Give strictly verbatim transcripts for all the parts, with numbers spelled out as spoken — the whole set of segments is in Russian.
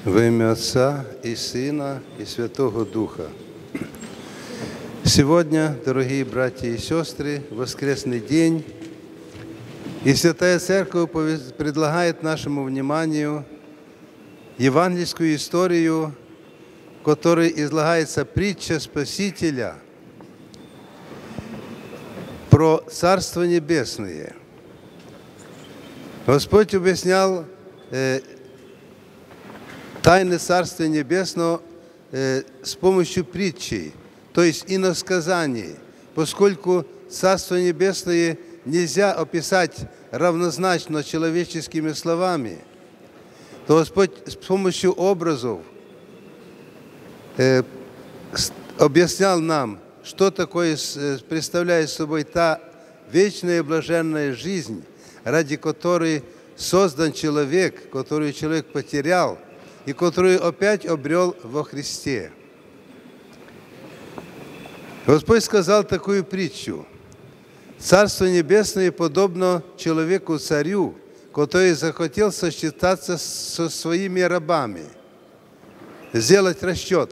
Во имя Отца и Сына и Святого Духа. Сегодня, дорогие братья и сестры, воскресный день, и Святая Церковь предлагает нашему вниманию евангельскую историю, в которой излагается притча Спасителя про Царство Небесное. Господь объяснял э, тайны Царства Небесного э, с помощью притчей, то есть иносказаний, поскольку Царство Небесное нельзя описать равнозначно человеческими словами, то Господь с помощью образов э, объяснял нам, что такое представляет собой та вечная блаженная жизнь, ради которой создан человек, которую человек потерял, и которую опять обрел во Христе. Господь сказал такую притчу. Царство Небесное подобно человеку-царю, который захотел сосчитаться со своими рабами, сделать расчет.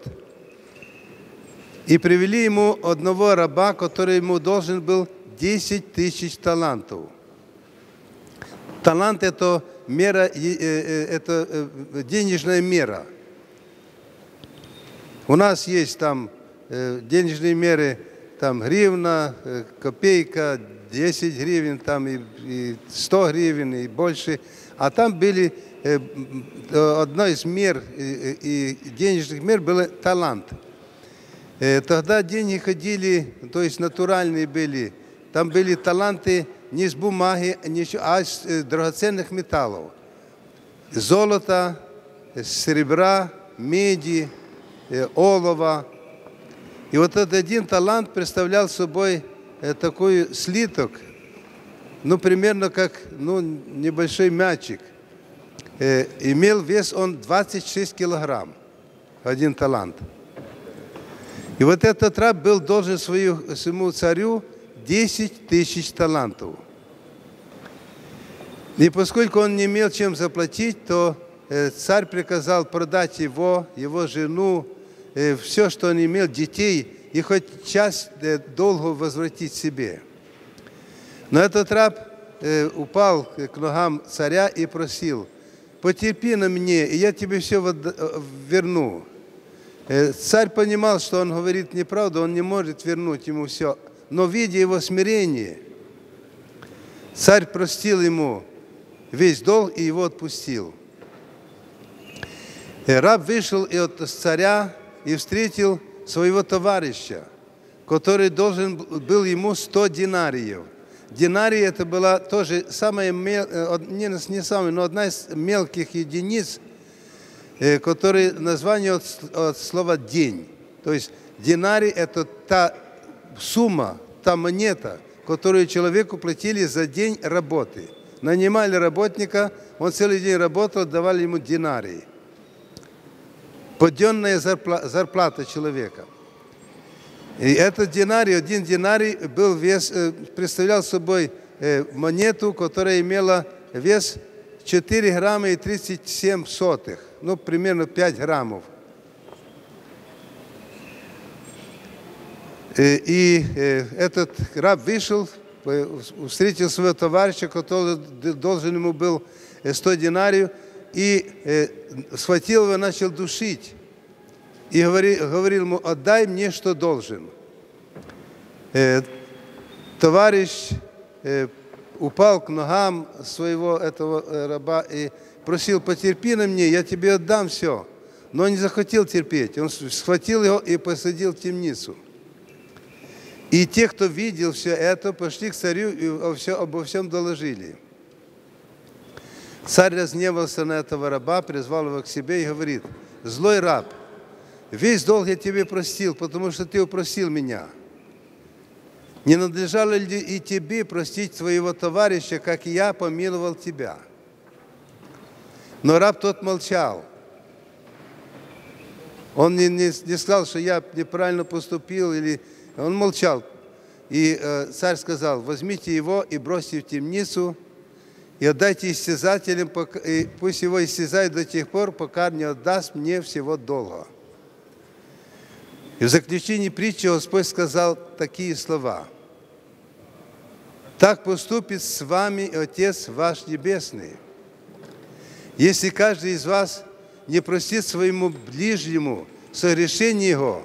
И привели ему одного раба, который ему должен был десять тысяч талантов. Талант – это мера, это денежная мера. У нас есть там денежные меры, там гривна, копейка, десять гривен, там и, и сто гривен, и больше. А там были, одна из мер, и денежных мер был талант. Тогда деньги ходили, то есть натуральные были. Там были таланты не с бумаги, а из драгоценных металлов. Золота, серебра, меди, олова. И вот этот один талант представлял собой такой слиток, ну, примерно как ну, небольшой мячик. Имел вес он двадцать шесть килограмм, один талант. И вот этот раб был должен свою, своему царю десять тысяч талантов. И поскольку он не имел чем заплатить, то царь приказал продать его, его жену, все, что он имел, детей, и хоть часть долга возвратить себе. Но этот раб упал к ногам царя и просил: «Потерпи на мне, и я тебе все верну». Царь понимал, что он говорит неправду, он не может вернуть ему все. Но, видя его смирение, царь простил ему весь долг и его отпустил. И раб вышел от царя и встретил своего товарища, который должен был ему сто динариев. Динарий – это была тоже самая, не, не самая, но одна из мелких единиц, который название от, от слова «день». То есть динарий – это та сумма, та монета, которую человеку платили за день работы. Нанимали работника, он целый день работал, давали ему динарий. Подъемная зарплата, зарплата человека. И этот динарий, один динарий был вес, представлял собой монету, которая имела вес четыре грамма и тридцать семь сотых, ну, примерно пять граммов. И этот раб вышел, встретил своего товарища, который должен ему был сто динариев, и схватил его, начал душить. И говорил, говорил ему: «Отдай мне, что должен». Товарищ упал к ногам своего этого раба и просил: «Потерпи на мне, я тебе отдам все». Но он не захотел терпеть. Он схватил его и посадил в темницу. И те, кто видел все это, пошли к царю и обо всем доложили. Царь разгневался на этого раба, призвал его к себе и говорит: «Злой раб, весь долг я тебе простил, потому что ты упросил меня. Не надлежало ли и тебе простить своего товарища, как и я помиловал тебя?» Но раб тот молчал. Он не, не, не сказал, что я неправильно поступил, или он молчал. И э, царь сказал: «Возьмите его и бросьте в темницу, и отдайте истязателям, и пусть его истязают до тех пор, пока не отдаст мне всего долга». И в заключении притчи Господь сказал такие слова: «Так поступит с вами Отец ваш Небесный, если каждый из вас не простит своему ближнему согрешение его,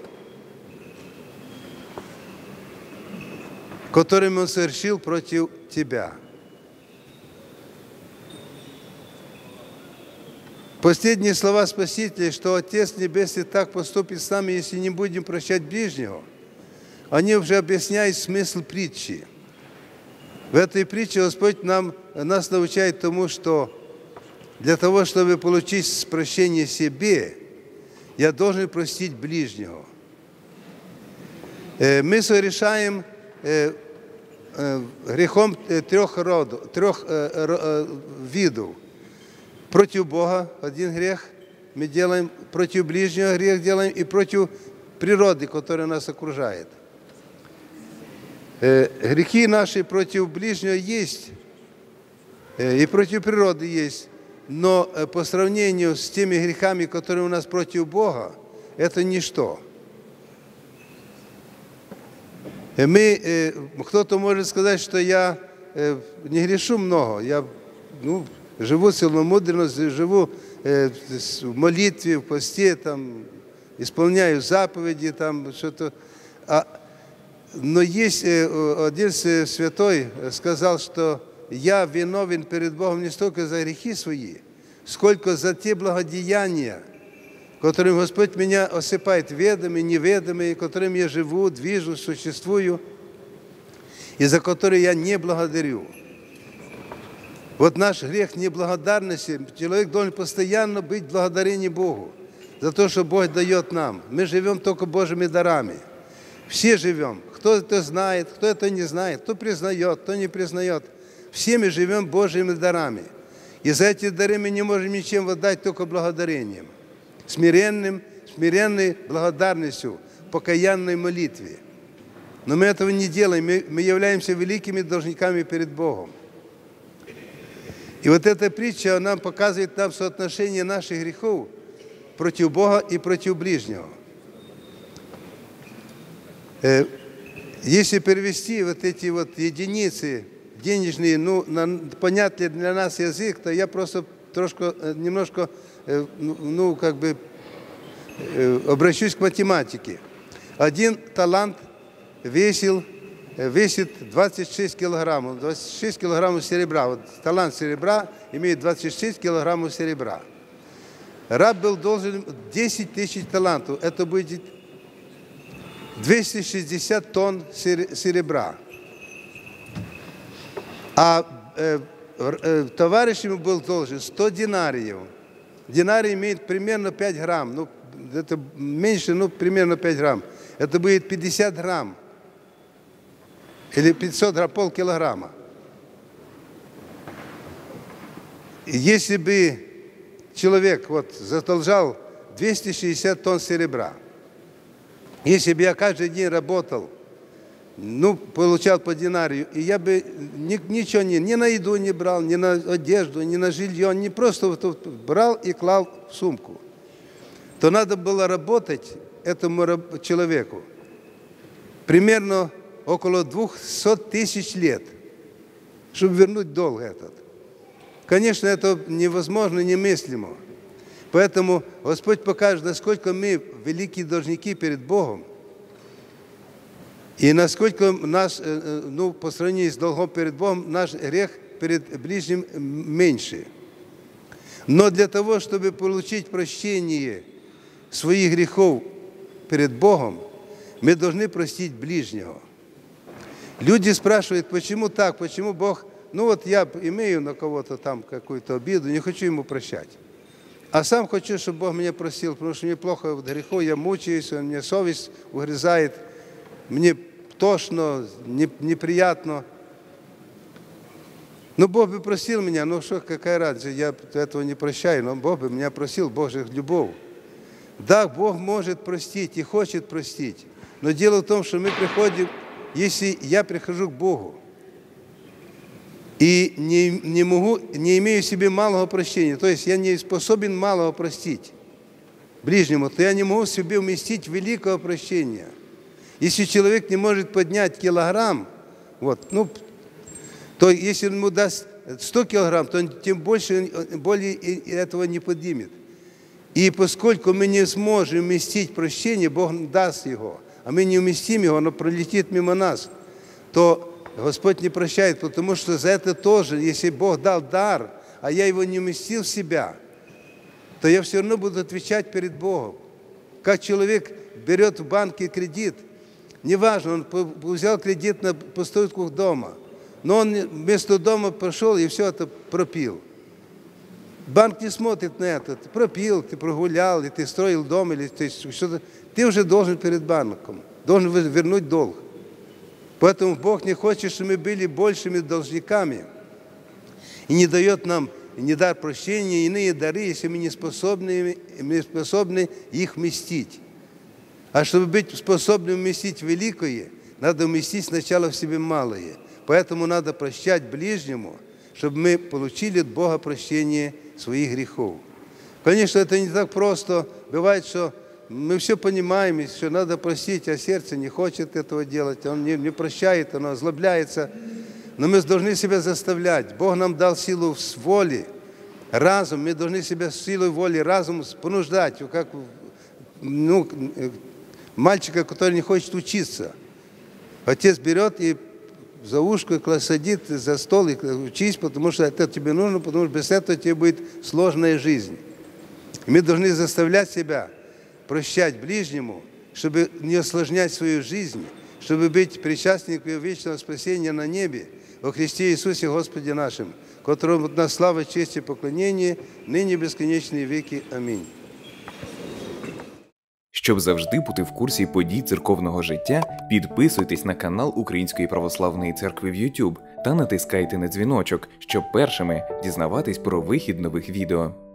которым он совершил против тебя». Последние слова Спасителя, что Отец Небесный так поступит с нами, если не будем прощать ближнего, они уже объясняют смысл притчи. В этой притче Господь нам, нас научает тому, что для того, чтобы получить прощение себе, я должен простить ближнего. Мы совершаем грехом трех, родов, трех видов. Против Бога один грех мы делаем, против ближнего грех делаем и против природы, которая нас окружает. Грехи наши против ближнего есть, и против природы есть, но по сравнению с теми грехами, которые у нас против Бога, это ничто. Мы, кто-то может сказать, что я не грешу много, я ну, живу целомудренно, живу в молитве, в посте, там, исполняю заповеди, там, что-то. А, но есть один святой сказал, что я виновен перед Богом не столько за грехи свои, сколько за те благодеяния, которым Господь меня осыпает ведомыми, неведомыми, которым я живу, движусь, существую, и за которые я не благодарю. Вот наш грех неблагодарности. Человек должен постоянно быть благодарен Богу за то, что Бог дает нам. Мы живем только Божьими дарами. Все живем. Кто это знает, кто это не знает, кто признает, кто не признает. Все мы живем Божьими дарами. И за эти дары мы не можем ничем отдать, только благодарением. Смиренным, смиренной благодарностью, покаянной молитве. Но мы этого не делаем. Мы, мы являемся великими должниками перед Богом. И вот эта притча, она показывает нам соотношение наших грехов против Бога и против ближнего. Если перевести вот эти вот единицы денежные, ну, на понятный для нас язык, то я просто трошко, немножко, ну, как бы, обращусь к математике. Один талант весил весит двадцать шесть килограммов, двадцать шесть килограммов серебра. Вот талант серебра имеет двадцать шесть килограммов серебра. Раб был должен десять тысяч талантов. Это будет двести шестьдесят тонн серебра. А э, э, товарищ ему был должен сто динариев. Динарий имеет примерно пять грамм. Ну, это меньше, ну, примерно пять грамм. Это будет пятьдесят грамм. Или пятьсот грамм, полкилограмма. Если бы человек вот задолжал двести шестьдесят тонн серебра, если бы я каждый день работал, ну, получал по динарию, и я бы ни, ничего не, ни на еду не брал, ни на одежду, ни на жилье, не просто вот, вот, брал и клал в сумку, то надо было работать этому человеку примерно около двухсот тысяч лет, чтобы вернуть долг этот. Конечно, это невозможно, немыслимо. Поэтому Господь покажет, насколько мы великие должники перед Богом, и насколько наш, ну, по сравнению с долгом перед Богом, наш грех перед ближним меньше. Но для того, чтобы получить прощение своих грехов перед Богом, мы должны простить ближнего. Люди спрашивают, почему так, почему Бог, ну вот я имею на кого-то там какую-то обиду, не хочу ему прощать. А сам хочу, чтобы Бог меня простил, потому что мне плохо в греху, я мучаюсь, мне совесть угрызает, мне тошно, неприятно. Ну, Бог бы простил меня, ну что, какая разница, я этого не прощаю, но Бог бы меня простил, Бог же любовь. Да, Бог может простить и хочет простить, но дело в том, что мы приходим, если я прихожу к Богу, и не, не, могу, не имею в себе малого прощения, то есть я не способен малого простить ближнему, то я не могу в себе вместить великого прощения. Если человек не может поднять килограмм, вот, ну, то если он ему даст сто килограмм, то он тем больше, более этого не поднимет. И поскольку мы не сможем вместить прощение, Бог даст его, а мы не вместим его, оно пролетит мимо нас, то Господь не прощает, потому что за это тоже, если Бог дал дар, а я его не вместил в себя, то я все равно буду отвечать перед Богом. Как человек берет в банке кредит, неважно, он взял кредит на постройку дома, но он вместо дома пошел и все это пропил. Банк не смотрит на это. Ты пропил, ты прогулял, и ты строил дом, или ты что-то. Ты уже должен перед банком, должен вернуть долг. Поэтому Бог не хочет, чтобы мы были большими должниками. И не дает нам ни дар прощения, иные дары, если мы не способны, не способны их вместить. А чтобы быть способным вместить великое, надо вместить сначала в себе малое. Поэтому надо прощать ближнему, чтобы мы получили от Бога прощение своих грехов. Конечно, это не так просто. Бывает, что мы все понимаем, что надо простить, а сердце не хочет этого делать, он не, не прощает, оно озлобляется. Но мы должны себя заставлять. Бог нам дал силу воли, разум. Мы должны себя силой воли, разум понуждать, как ну, мальчика, который не хочет учиться. Отец берет и за ушко садит за стол и учись, потому что это тебе нужно, потому что без этого тебе будет сложная жизнь. И мы должны заставлять себя прощать ближнему, чтобы не осложнять свою жизнь, чтобы быть причастником вечного спасения на небе во Христе Иисусе Господе нашим, которому от нас слава, честь и поклонение, нині безконечні віки. Амінь. Щоб завжди бути в курсі подій церковного життя, підписуйтесь на канал Української Православної Церкви в YouTube та натискайте на дзвіночок, щоб першими дізнаватись про вихід нових відео.